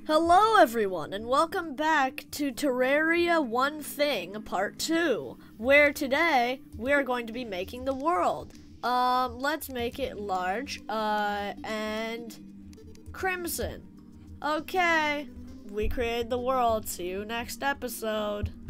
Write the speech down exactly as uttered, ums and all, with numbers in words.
Hello everyone, and welcome back to Terraria One Thing Part two, where today we are going to be making the world. Um, let's make it large, uh, and crimson. Okay, we created the world. See you next episode.